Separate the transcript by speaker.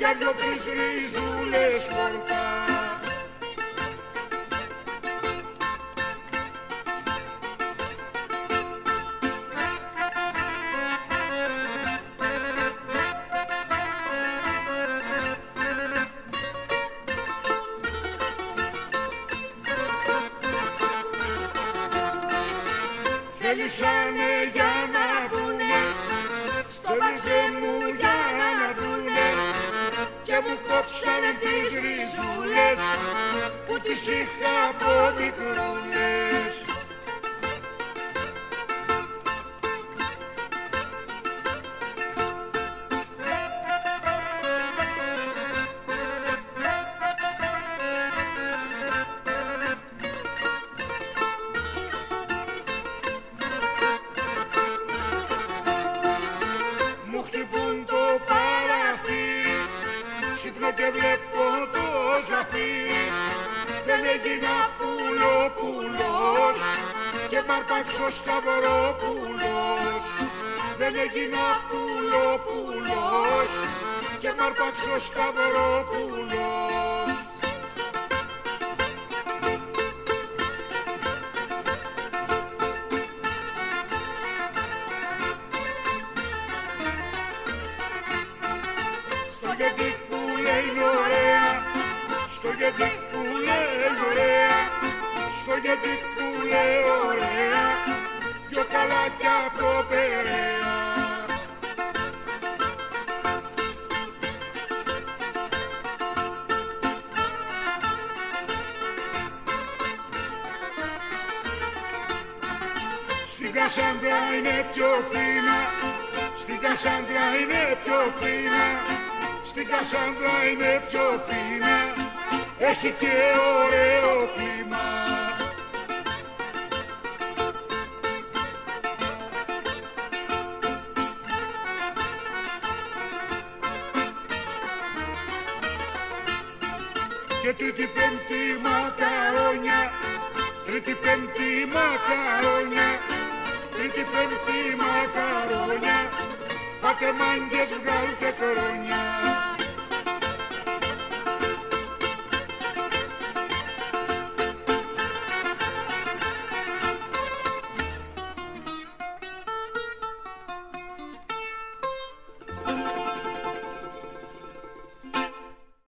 Speaker 1: για δυο-τρεις ριζούλες χορτά.
Speaker 2: Θέλησανε για να μπουνε στο μαξέ μου για να δουνε και μου κόψανε τις ριζούλες που τις είχα από μικρούλες.
Speaker 1: Ξύπνω και βλέπω το ζαφύρι, δεν έγινα πουλόπουλος και μ' αρπάξει ο Σταυρόπουλος. Δεν έγινα πουλόπουλος και μ' αρπάξει ο Σταυρόπουλος. Στο γιατί που λέει ωραία, στο γιατί που λέει ωραία, στο γιατί που λέει ωραία, πιο καλά κι απ' το Περαία. Στην Κασάνδρα είναι πιο φίνα, στην Κασάνδρα είναι πιο φίνα, στην Κασάνδρα είναι πιο φίνα, έχει και ωραίο κλίμα. Και τρίτη πέμπτη μακαρόνια, τρίτη πέμπτη μακαρόνια, τρίτη πέμπτη μακαρόνια, φάτε μάγκες, βγάλτε χρόνια.